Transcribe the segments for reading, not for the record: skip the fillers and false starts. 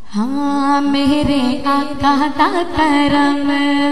हाँ मेरे आका दा करम,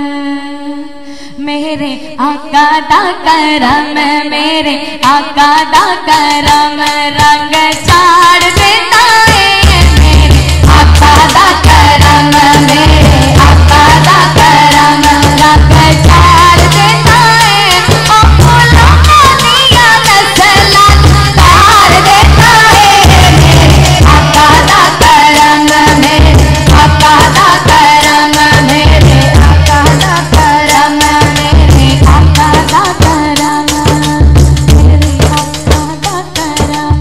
मेरे आका दा करम, मेरे आका दा करम रंग छाड़ देता है। मेरे आका दा करम, मेरे आका दा करम रंग छाड़ देता है। ओ फूलों दिया नस्ला तार देता है। मेरे आका दा करम, मेरे आका दा करम, मेरे आका दा करम, मेरे आका दा करम, मेरे आका दा करम।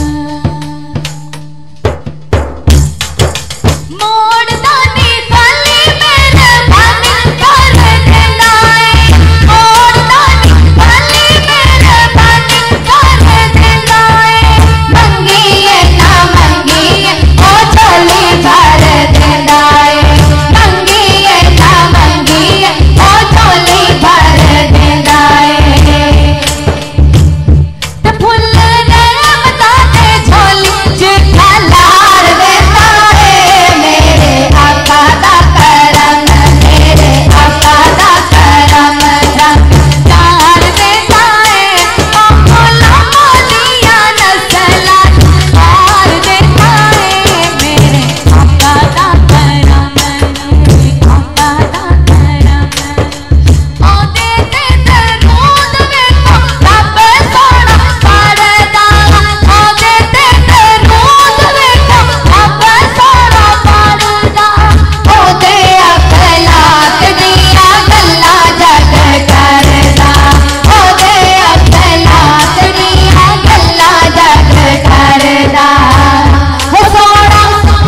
मोड़ दानी खाली मेरे बानी कर देना है। मोड़ दानी खाली मेरे बानी कर देना है। मंगिए ना मंगिए ओ झोली भर देना है। मंगिए ना मंगिए ओ झोली भर देना है। ते फुल ने बताते झोली चिट्ठा लार देता है। मेरे आका दा करम, मेरे आका दा करम रंग चार देता है। ओ फूलों दिया नस्ला तार देता है। मेरे आका दा करम, मेरे आका दा करम। ओ देते दरूद वेखो रब सोना पड़दा। ओ देते दरूद वेखो रब सोना पड़दा। ओदे अखलाक दिया गल्लां जग करदा। ओदे अखलाक दिया गल्लां जग करदा। हो सोना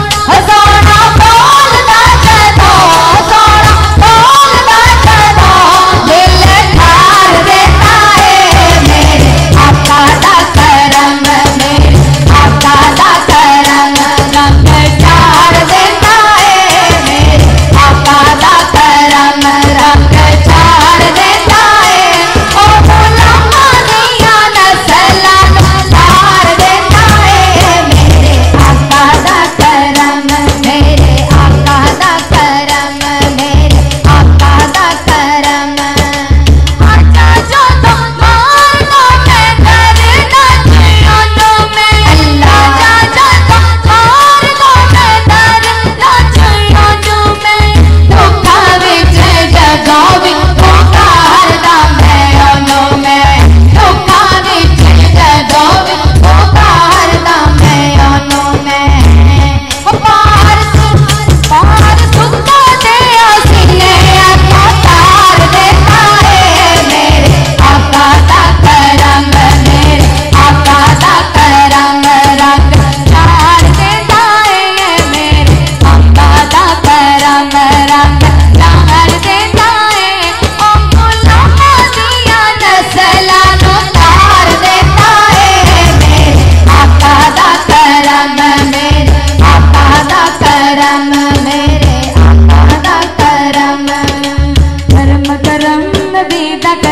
बोलदा जदों, सोना बोलदा जदों दिल ठार देता है। मेरे आका दा करम, मेरे आका दा करम रंग चार देता है। मेरे आका दा करम रंग चार देता है। ओ फूलों दिया नस्ला तार देता है। मेरे आका दा करम, मेरे आका दा करम, मेरे आका दा करम। आजा जो तुम मार दो मैं दर्द नचियों में। अल्लाह आजा जो तुम मार दो मैं दर्द नचियों में। धोखा विच जगावी धोखा हरदा मैं ओनों में। धोखा विच जगावी धोखा हरदा मैं ओनों में। पार सुखा दे सीने आका तार देता है। मेरे आका दा करम, मेरे आका दा करम रंग चार देता है। मेरे आका दा करम रंग चार देता है। ओ फूलों दिया नस्ला तार देता है। मेरे आका दा करम, मेरे आका दा करम, मेरे आका दा करम। करम करम नबी दा